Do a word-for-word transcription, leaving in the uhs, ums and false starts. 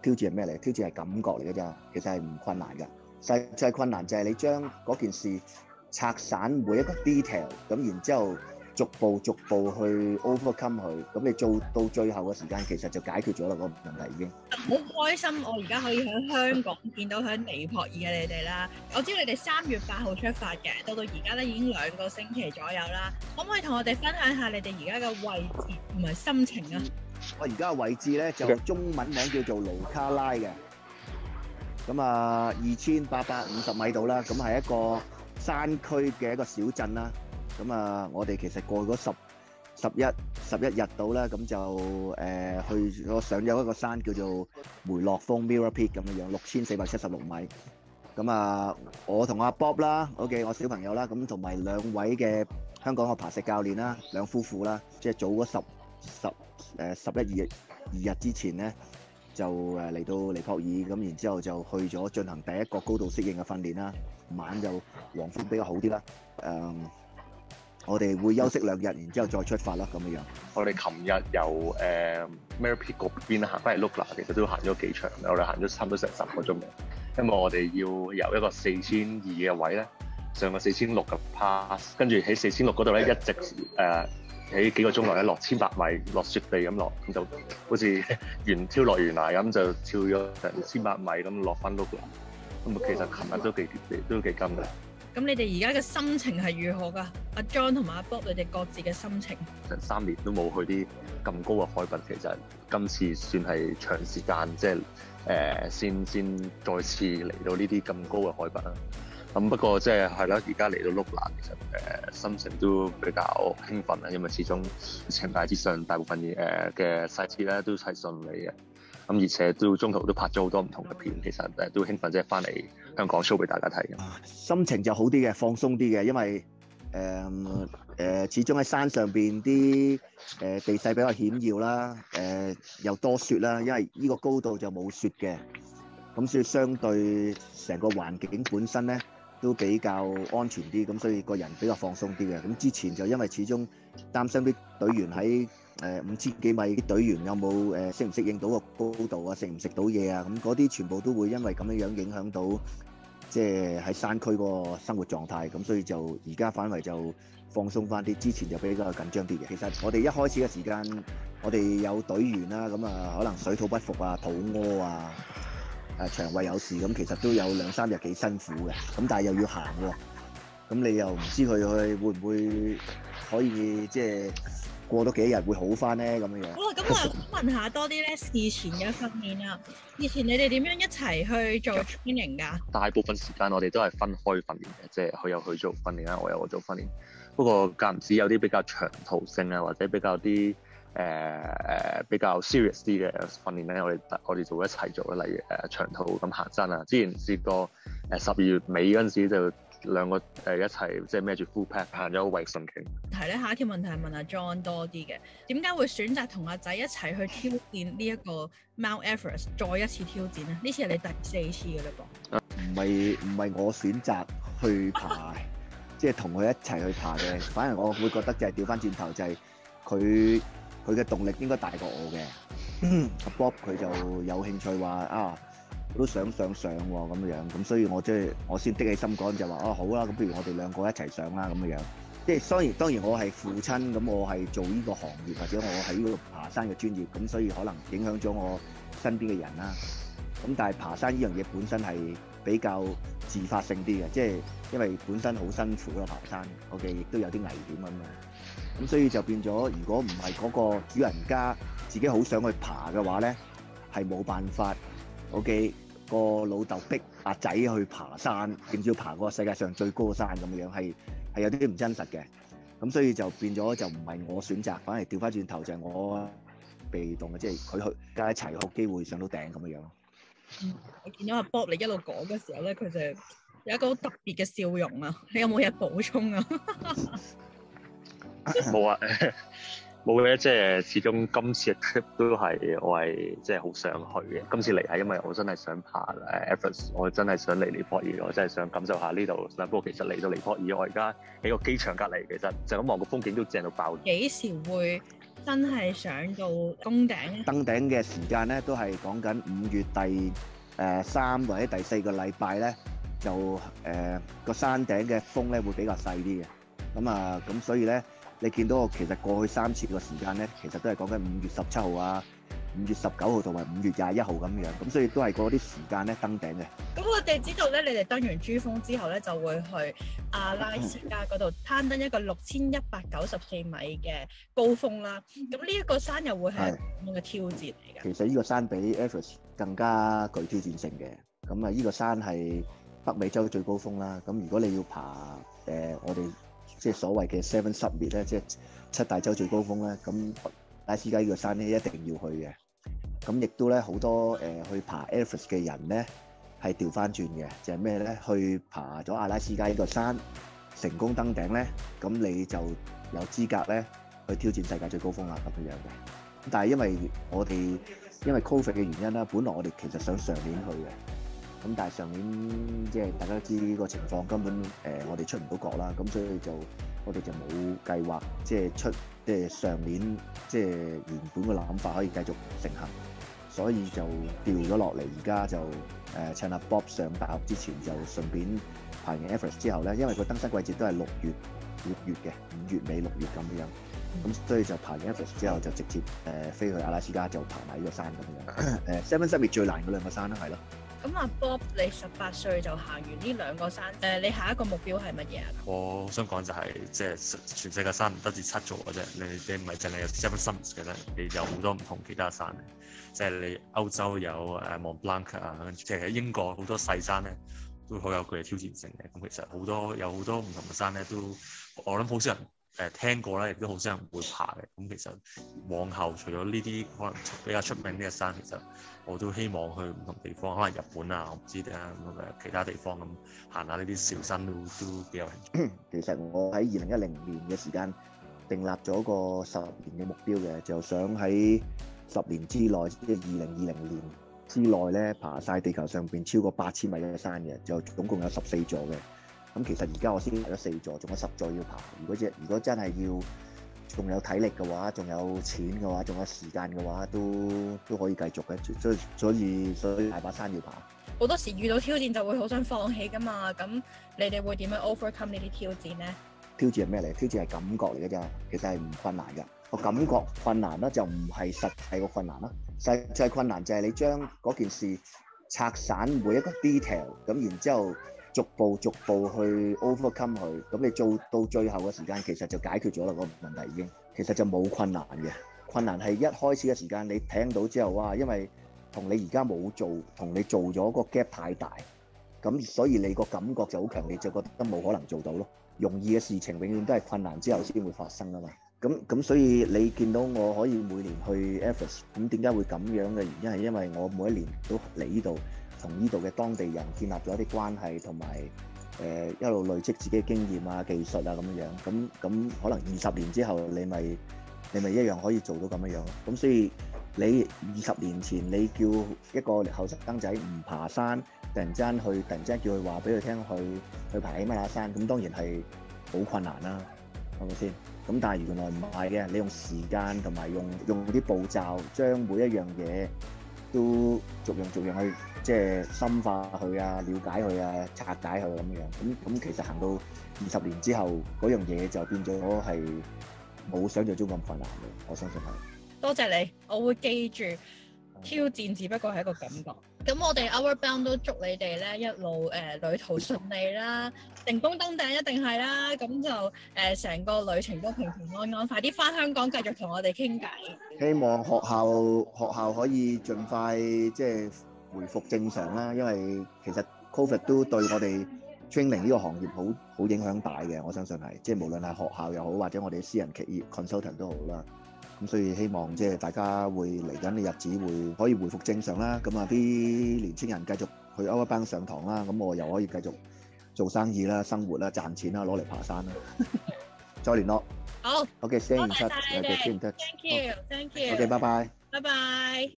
挑戰係咩嚟？挑戰係感覺嚟嘅咋，其實係唔困難㗎。實際困難就係你將嗰件事拆散每一個 detail，咁然之後逐步逐步去 overcome 佢，咁你做到最後嘅時間，其實就解決咗啦，嗰個問題已經。 好開心，我而家可以喺香港見到喺尼泊爾嘅你哋啦。我知你哋三月八號出發嘅，到到而家咧已經兩個星期左右啦。可唔可以同我哋分享下你哋而家嘅位置同埋心情啊？ 我而家嘅位置咧就中文名叫做盧卡拉嘅，咁啊二千八百五十米度啦，咁係一個山區嘅一個小鎮啦。咁啊，我哋其實過去嗰十十一十一日到啦，咁就誒、呃、去咗上咗一個山叫做梅洛峰 Mirror Peak 咁樣樣，六千四百七十六米。咁啊，我同阿 Bob 啦，OK，我小朋友啦，咁同埋兩位嘅香港嘅爬石教練啦，兩夫婦啦，即係早嗰十十誒十一二日二日之前咧，就誒嚟到尼泊爾，咁然之後就去咗進行第一個高度適應嘅訓練啦。晚就黃昏比較好啲啦，誒、嗯。我哋會休息兩日，然之後再出發啦，咁樣樣。 我哋琴日由誒 Mirror Peak 嗰邊行翻嚟 Lukla，其實都行咗幾長，我哋行咗差唔多成十個鐘嘅。因為我哋要由一個四千二嘅位咧，上個四千六嘅 pass， 跟住喺四千六嗰度咧一直誒喺幾個鐘內咧落千八米，落雪地咁落，咁就好似圓跳落懸崖咁，就跳咗成千八米咁落翻 Lukla。咁啊，其實琴日都幾都幾勁嘅。 咁你哋而家嘅心情係如何㗎？阿 John 同埋阿 Bob，你哋各自嘅心情？ 成三年都冇去啲咁高嘅海拔，其實今次算係長時間，即係誒先先再次嚟到呢啲咁高嘅海拔啦。咁不過即係係啦，而家嚟到 Lukla，其實誒、呃、心情都比較興奮啦，因為始終情大致上大部分嘢誒嘅細節咧都係順利嘅。咁而且都中途都拍咗好多唔同嘅片，其實誒都興奮，即係翻嚟香港 show 俾大家睇嘅。 心情就好啲嘅，放鬆啲嘅，因為誒誒、呃呃、始終喺山上邊啲誒地勢比較險要啦，誒、呃、又多雪啦，因為呢個高度就冇雪嘅，咁所以相對成個環境本身咧都比較安全啲，咁所以個人比較放鬆啲嘅。咁之前就因為始終擔心啲隊員喺誒五千幾米啲隊員有冇誒適唔適應到個高度啊，食唔食到嘢啊，咁嗰啲全部都會因為咁樣樣影響到即係喺山區個生活狀態，咁所以就而家反為就放鬆翻啲，之前就比較緊張啲嘅。其實我哋一開始嘅時間，我哋有隊員啦，咁啊可能水土不服啊、肚屙啊、誒腸胃有事，咁其實都有兩三日幾辛苦嘅，咁但係又要行喎，咁你又唔知佢去會唔會可以即係過多幾日會好翻咧咁樣樣。 好啦，咁我想問下多啲咧事前嘅訓練啊。以前你哋點樣一齊去做 training 㗎？ 大部分時間我哋都係分開訓練嘅，即係佢有去做訓練啦，我有我做訓練。不過間唔時有啲比較長途性啊，或者比較啲誒誒比較 serious 啲嘅訓練咧，我哋我哋就會一齊做啦。例如誒、呃、長途咁行山啊，之前試過誒十二月尾嗰陣時就兩個誒一齊即係孭住 full pack 行咗個衛信徑。 題咧，下一條問題係問阿 John 多啲嘅，點解會選擇同阿仔一齊去挑戰呢一個 Mount Everest，再一次挑戰咧？呢次係你第四次嘅嘞噃。 唔係唔係我選擇去爬，即係同佢一齊去爬嘅。反而我會覺得就係調翻轉頭，就係佢佢嘅動力應該大過我嘅。阿 Bob 佢就有興趣話啊，我都想上上喎咁樣，咁所以我即係我先的起心肝就話啊好啦，咁不如我哋兩個一齊上啦咁樣。即係當然當然我係父親，咁我係做呢個行業或者我喺呢個爬山嘅專業，咁所以可能影響咗我身邊嘅人啦。咁但係爬山呢樣嘢本身係比較自發性啲嘅，即係因為本身好辛苦啦爬山，OK 亦都有啲危險咁樣。咁所以就變咗，如果唔係嗰個主人家自己好想去爬嘅話咧，係冇辦法。OK 個老豆逼阿仔去爬山，點知要爬個世界上最高嘅山咁樣，係係有啲唔真實嘅。咁所以就變咗就唔係我選擇，反而調翻轉頭就係我被動嘅，即係佢去加一齊有機會上到頂咁樣。 嗯，我見到阿 Bob 你一路講嘅時候咧，佢就有一個好特別嘅笑容啊！你有冇嘢補充啊？ 冇啊，冇嘅，即係始終今次嘅 trip 都係我係即係好想去嘅。今次嚟係因為我真係想爬誒 Everest， 我真係想嚟尼泊爾，我真係想感受下呢度。不過其實嚟到尼泊爾，我而家喺個機場隔離，其實就咁望個風景都正到爆。 幾時會真係上到攻頂咧？ 登頂嘅時間咧都係講緊五月第誒三或者第四個禮拜咧，就誒個山頂嘅風咧會比較細啲嘅。咁啊，咁所以咧，你見到我其實過去三次個時間咧，其實都係講緊五月十七號啊、五月十九號同埋五月廿一號咁樣。咁所以都係嗰啲時間咧登頂嘅。 咁我哋知道咧，你哋登完珠峰之後咧，就會去阿拉斯加嗰度攀登一個六千一百九十四米嘅高峰啦。咁呢一個山又會係點樣嘅挑戰嚟嘅？ 其實呢個山比 Everest 更加具挑戰性嘅。咁啊，呢個山係北美洲最高峰啦。咁如果你要爬誒、呃、我哋即係所謂嘅 Seven Summit 咧，即係七大洲最高峰咧，咁阿拉斯加呢個山咧一定要去嘅。咁亦都咧好多誒、呃、去爬 Everest 嘅人咧係調翻轉嘅，就係咩咧？去爬咗阿拉斯加呢個山，成功登頂咧，咁你就有資格咧去挑戰世界最高峰啦咁樣嘅。但係因為我哋因為 Covid 嘅原因啦，本來我哋其實想上年去嘅，咁但係上年即係大家都知呢個情況，根本誒、呃、我哋出唔到國啦，咁所以就我哋就冇計劃即係出即係上年即係原本嘅諗法可以繼續成行，所以就調咗落嚟，而家就誒、呃、趁阿 Bob 上大學之前就順便爬完 Everest 之後咧，因為個登山季節都係六月六月嘅五月尾六月咁樣。咁所以就爬完 Everest 之後就直接誒、呃、飛去阿拉斯加就爬埋呢個山咁樣。誒 Seven Summit 最難嗰兩個山啦，係咯。 咁阿 Bob，你十八歲就行完呢兩個山，誒、呃、你下一個目標係乜嘢啊？ 我好想講就係、是、即係全世界山唔得至七座嘅啫，你你唔係淨係有 Seven Summits 嘅咧，你有好多唔同其他山嘅，即係你歐洲有誒 Mont Blanc 啊，跟住即係喺英國好多細山咧都好有佢嘅挑戰性嘅。咁其實好多有好多唔同嘅山咧都，我諗好少人誒聽過啦，亦都好少人會爬嘅。咁其實往後除咗呢啲可能比較出名啲嘅山，其實我都希望去唔同地方，可能日本啊，我唔知點啊咁嘅其他地方咁行下呢啲小山都都幾有興趣。 其實我喺二零一零年嘅時間訂立咗個十年嘅目標嘅，就想喺十年之內，即係二零二零年之內咧，爬晒地球上邊超過八千米嘅山嘅，就總共有十四座嘅。咁其實而家我先爬咗四座，仲有十座要爬。如果只如果真係要仲有體力嘅話，仲有錢嘅話，仲有時間嘅話，都都可以繼續嘅。所以所以所以大把山要爬。 好多時遇到挑戰就會好想放棄㗎嘛。咁你哋會點樣 overcome 呢啲挑戰咧？ 挑戰係咩嚟？挑戰係感覺嚟嘅咋，其實係唔困難㗎。個感覺困難啦，就唔係實際個困難啦。實際困難就係你將嗰件事拆散每一個 detail，咁然之後逐步逐步去 overcome 佢，咁你做到最後嘅時間，其實就解決咗啦，個問題已經。其實就冇困難嘅，困難係一開始嘅時間你聽到之後，哇！因為同你而家冇做，同你做咗個 gap 太大，咁所以你個感覺就好強烈，就覺得冇可能做到咯。容易嘅事情永遠都係困難之後先會發生啊嘛。咁咁所以你見到我可以每年去 Everest，咁點解會咁樣嘅原因係因為我每一年都嚟呢度，同呢度嘅當地人建立咗一啲關係，同埋誒一路累積自己嘅經驗啊、技術啊咁樣樣。咁咁可能二十年之後，你咪你咪一樣可以做到咁樣樣咯。咁所以你二十年前你叫一個後生仔唔爬山，突然之間去，突然之間叫佢話俾佢聽去去爬喜馬拉雅山，咁當然係好困難啦，係咪先？咁但係原來唔係嘅，你用時間同埋用用啲步驟，將每一樣嘢都逐樣逐樣去即係深化佢啊、了解佢啊、拆解佢咁樣。咁咁其實行到二十年之後，嗰樣嘢就變咗係冇想像中咁困難嘅，我相信係。 多謝你，我會記住挑戰，只不過係一個感覺。咁我哋 Outward Bound 都祝你哋咧一路誒、呃、旅途順利啦，成功登頂一定係啦。咁就誒成、呃、個旅程都平平安安，快啲翻香港繼續同我哋傾偈。 希望學校學校可以盡快即係回復正常啦，因為其實 Covid 都對我哋 training 呢個行業好好影響大嘅，我相信係即係無論係學校又好，或者我哋私人企業 consultant 都好啦。咁所以希望即係大家會嚟緊嘅日子會可以回復正常啦。咁啊啲年青人繼續去 Outward Bound 上堂啦，咁我又可以繼續做生意啦、生活啦、賺錢啦、攞嚟爬山啦。再聯絡。 好。 OK，stay in touch。 多謝晒你哋。Thank you，Thank you。 OK，拜拜。 拜拜。